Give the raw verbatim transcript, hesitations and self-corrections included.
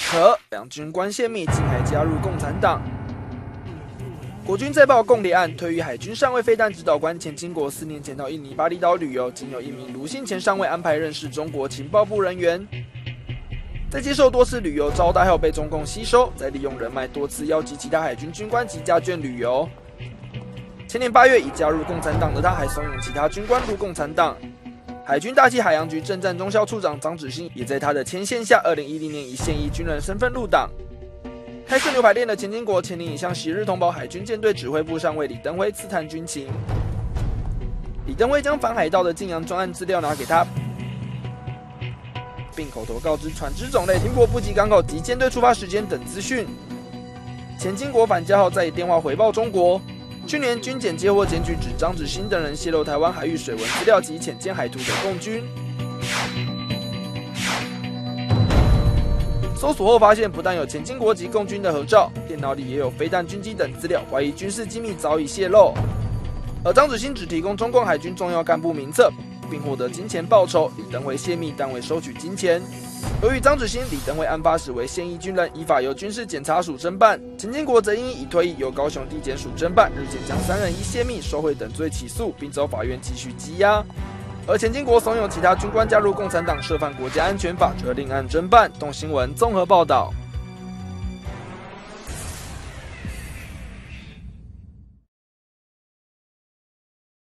扯，两军官泄密，竟还加入共产党。国军再报共谍案，退役海军上尉飞弹指导官钱经国四年前到印尼巴厘岛旅游，仅有一名卢姓前上尉安排认识中国情报部人员。在接受多次旅游招待后被中共吸收，再利用人脉多次邀集其他海军军官及家眷旅游。前年八月已加入共产党的他，还怂恿其他军官入共产党。海军大气海洋局政战中校处长张芷新也在他的牵线下，二零一零年以现役军人身份入党。开设牛排店的钱经国前年已向昔日同胞海军舰队指挥部上尉李登辉刺探军情。李登辉将反海盗的晋阳专案资料拿给他，并口头告知船只种类、停泊补给港口及舰队出发时间等资讯。钱经国返家后再以电话回报中国。去年军检接获检举，指张芷新等人泄露台湾海域水文资料及潜舰海图给共军。搜索后发现，不但有钱经国及共军的合照，电脑里也有飞弹、军机等资料，怀疑军事机密早已泄露。而张芷新只提供中共海军重要干部名册，并获得金钱报酬，李登辉泄密，单位收取金钱。由于张芷新、李登辉案发时为现役军人，依法由军事检察署侦办；钱经国则因已退役，由高雄地检署侦办。日前将三人依泄密、受贿等罪起诉，并遭法院继续羁押。而钱经国怂恿其他军官加入共产党，涉犯国家安全法，则另案侦办。东新闻综合报道。